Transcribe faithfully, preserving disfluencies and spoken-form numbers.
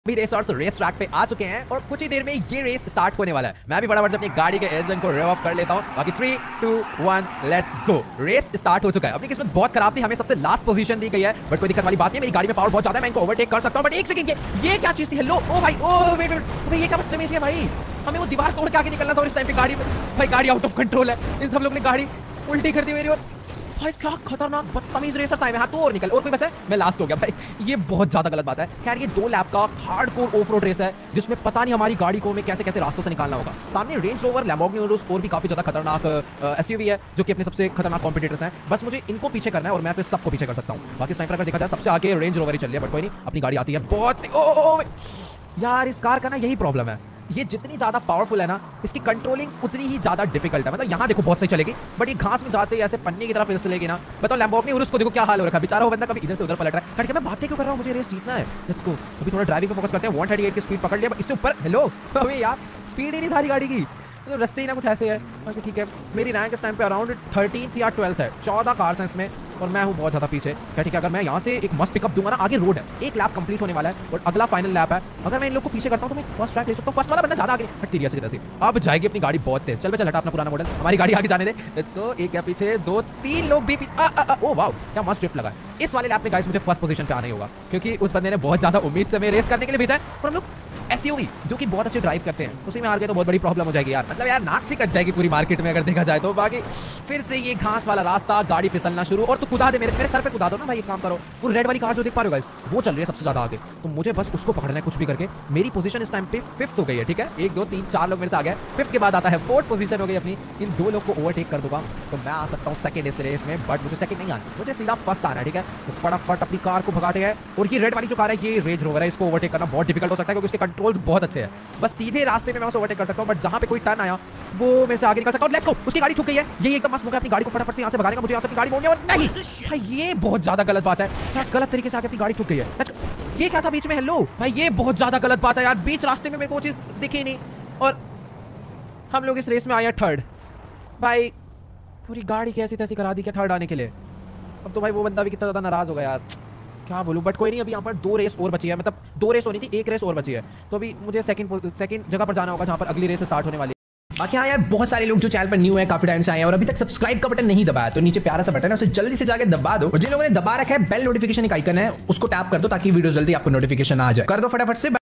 भी racers race track पे आ चुके हैं और कुछ ही देर में ये रेस स्टार्ट होने वाला है। मैं भी फटाफट से अपनी गाड़ी के इंजन को रेव अप कर लेता हूं। बाकी three two one let's go. Race start हो चुका है। अपनी किस्मत बहुत खराब थी, हमें सबसे लास्ट पोजीशन दी गई है, बट कोई दिक्कत वाली बात नहीं। मेरी गाड़ी में पावर बहुत ज्यादा है, मैं इनको ओवरटेक कर सकता हूं। बट एक सेकंड, ये ये क्या चीज थी? हेलो ओ भाई, ओ वेट वेट भाई, ये क्या बदतमीजी है भाई। हमें वो दीवार तोड़ के आगे निकलना था और इस टाइम पे गाड़ी में भाई गाड़ी आउट ऑफ कंट्रोल है। इन सब लोग ने गाड़ी उल्टी कर दी मेरी। और भाई क्या खतरनाक बदतमीज रेसर्स आए हैं। हाँ तो और निकल, और कोई बचा है? मैं लास्ट हो गया भाई। ये बहुत ज्यादा गलत बात है। खैर ये दो लैप का हार्डकोर ऑफ रोड रेस है जिसमें पता नहीं हमारी गाड़ी को हमें कैसे कैसे रास्तों से निकालना होगा। सामने रेंज रोवर, लैम्बोर्गिनी उरुस और भी काफी ज्यादा खतरनाक एसयूवी है जो कि अपने सबसे खतरनाक कॉम्पिटिटर्स हैं। बस मुझे इनको पीछे करना है और मैं फिर सबको पीछे कर सकता हूँ। बाकी स्नाइपर अगर देखा जाए सबसे आगे रेंज रोवर ही चल रही है, बट कोई नहीं, अपनी गाड़ी आती है बहुत। ओ यार इस कार का ना यही प्रॉब्लम है, ये जितनी ज्यादा पावरफुल है ना, इसकी कंट्रोलिंग उतनी ही ज्यादा डिफिकल्ट है। मतलब यहाँ देखो बहुत सही चलेगी, बट ये घास में जाते ही ऐसे पन्नी की तरफ फिसलेगी ना। बताओ लैम्बोर्गिनी उरुस को देखो क्या हाल हो रखा है, बेचारा वो बंदा कभी इधर से उधर पलट रहा है। खड़के मैं बातें क्यों कर रहा हूँ, मुझे रेस जीतना है। Let's go. अभी थोड़ा ड्राइविंग पे फोकस करते हैं। वन थर्टी एट की स्पीड पकड़ लिया, इससे ऊपर। हेलो अबे यार स्पीड ही नहीं सारी गाड़ी की, तो रास्ते ही ना कुछ ऐसे है। बाकी ठीक है, मेरी रैंक इस टाइम पे अराउंड थर्टीन या ट्वेल्थ है। चौदह कार्स हैं इसमें और मैं हूँ बहुत ज्यादा पीछे। क्या ठीक है, अगर मैं यहाँ से एक मस्त पिकअप दूंगा ना, आगे रोड है, एक लैप कंप्लीट होने वाला है और अगला फाइनल लैप है। अगर मैं इन लोग को पीछे करता हूँ तो मैं फर्स्ट ट्रैक ले सकता हूँ। फर्स्ट वाला बंदा ज्यादा आगे हट तेरी ऐसी अब जाएगी अपनी गाड़ी बहुत तेज। चल बे चल, हटा अपना पुराना मॉडल, हमारी गाड़ी आगे जाने दे। Let's go. एक या पीछे, दो तीन लोग भी पीछे। ओ वाओ क्या मस्त ड्रिफ्ट लगा है। इस वाले लैप में गाइस मुझे फर्स्ट पोजीशन पे आना ही होगा क्योंकि उस बंदे ने बहुत ज्यादा उम्मीद से मैं रेस करने के लिए भेजा है और हम लोग एसयूवी जो कि बहुत अच्छे ड्राइव करते हैं उसी में हार गए तो बहुत बड़ी प्रॉब्लम हो जाएगी यार। मतलब यार नाक से कट जाएगी पूरी मार्केट में अगर देखा जाए तो। बाकी फिर से ये घास वाला रास्ता, गाड़ी फिसलना शुरू। और तो कुदा दे मेरे मेरे सर पे कुदा दो ना भाई, एक काम करो। वो रेड वाली कार जो देख पा रहे हो गाइस, वो चल रही है सबसे ज्यादा आगे, तो मुझे बस उसको पकड़ना है कुछ भी करके। मेरी पोजीशन इस टाइम पे फिफ्थ हो गई है। ठीक है, एक दो तीन चार लोग मेरे से आ गए। फिफ्थ के बाद आता है फोर्थ पोजीशन हो गई अपनी। इन दो लोग को ओवरटेक कर दूंगा तो मैं आ सकता हूँ सेकंड इस रेस में, बट मुझे सेकंड नहीं आना, मुझे सीधा फर्स्ट आना है। ठीक है, तो फटाफट अपनी कार को भगाते हैं। और ये रेड वाली जो कार है ये रेंज रोवर है, इसको ओवरटेक करना बहुत डिफिकल्ट हो सकता है क्योंकि उसके कंट्रोल्स बहुत अच्छे हैं। बस सीधे रास्ते में मैं उसे ओवरटेक कर सकता हूं, बट जहां पे कोई टर्न आया वो मेरे से आगे निकल सकता हूं। Let's go. उसकी गाड़ी ठुक गई है, ये एकदम मस्त मौका है अपनी गाड़ी को फटाफट से यहां से भगाने का। मुझे यहां से अपनी गाड़ी मोड़नी है और नहीं भाई, ये बहुत ज्यादा गलत बात है। क्या गलत तरीके से आगे अपनी गाड़ी ठुक गई है। ये क्या था बीच में? हेलो भाई, ये बहुत ज्यादा गलत बात है यार। बीच रास्ते में मेरे को चीज दिखी नहीं और हम लोग इस रेस में आए हैं थर्ड। भाई पूरी गाड़ी कैसी तैसी करा दी क्या थर्ड आने के लिए। अब तो भाई वो बंदा भी कितना ज्यादा नाराज होगा यार, क्या बोलूं। बट कोई नहीं, अभी यहाँ पर दो रेस और बची है, मतलब दो रेस होनी थी, एक रेस और बची है। तो अभी मुझे सेकंड सेकंड जगह पर जाना होगा जहाँ पर अगली रेस स्टार्ट होने वाली है। बाकी हाँ यार, बहुत सारे लोग जो चैनल पर न्यू है, काफी टाइम से आए हैं और अभी तक सब्सक्राइब का बटन नहीं दबाया, तो नीचे प्यारा सा बटन है, उसे जल्दी से जाके दबा दो। और जिन लोगों ने दबा रखा है बेल नोटिफिकेशन एक आइकन है, उसको टैप कर दो ताकि वीडियो जल्दी आपको नोटिफिकेशन आ जाए। कर दो फटाफट से।